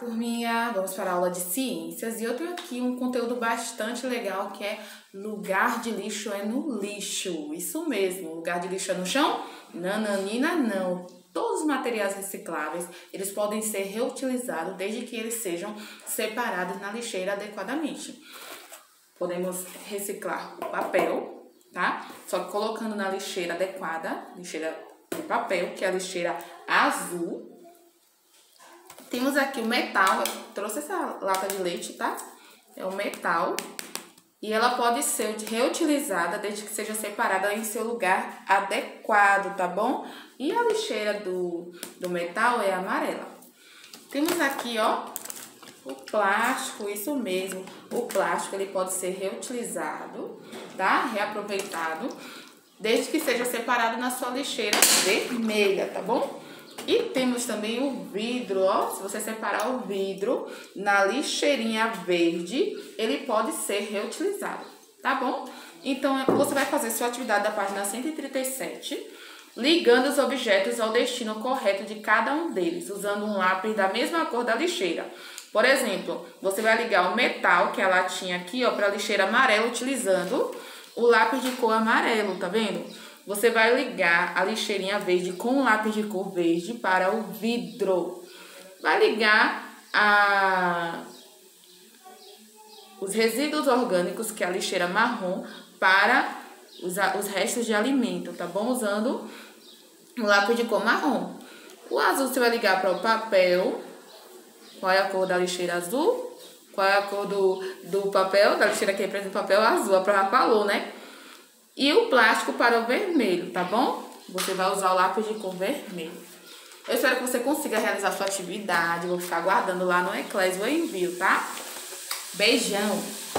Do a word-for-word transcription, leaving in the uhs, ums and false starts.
Turminha, vamos para a aula de ciências e eu tenho aqui um conteúdo bastante legal que é lugar de lixo é no lixo. Isso mesmo, lugar de lixo é no chão? Nananina, não. Todos os materiais recicláveis, eles podem ser reutilizados desde que eles sejam separados na lixeira adequadamente. Podemos reciclar o papel, tá? Só que colocando na lixeira adequada, lixeira de papel, que é a lixeira azul. Temos aqui o metal, eu trouxe essa lata de leite, tá? É o metal. E ela pode ser reutilizada desde que seja separada em seu lugar adequado, tá bom? E a lixeira do, do metal é amarela. Temos aqui, ó, o plástico, isso mesmo. O plástico, ele pode ser reutilizado, tá? Reaproveitado, desde que seja separado na sua lixeira vermelha, tá bom? E temos também o vidro, ó, se você separar o vidro na lixeirinha verde, ele pode ser reutilizado, tá bom? Então, você vai fazer sua atividade da página cento e trinta e sete, ligando os objetos ao destino correto de cada um deles, usando um lápis da mesma cor da lixeira. Por exemplo, você vai ligar o metal, que é a latinha aqui, ó, para a lixeira amarela, utilizando o lápis de cor amarelo, tá vendo? Você vai ligar a lixeirinha verde com o lápis de cor verde para o vidro. Vai ligar a... os resíduos orgânicos, que é a lixeira marrom, para os, os restos de alimento, tá bom? Usando o lápis de cor marrom. O azul você vai ligar para o papel. Qual é a cor da lixeira azul? Qual é a cor do, do papel? Da lixeira que representa o papel azul, a prova falou, né? E o plástico para o vermelho, tá bom? Você vai usar o lápis de cor vermelho. Eu espero que você consiga realizar sua atividade. Vou ficar aguardando lá no Eclésio o envio, tá? Beijão!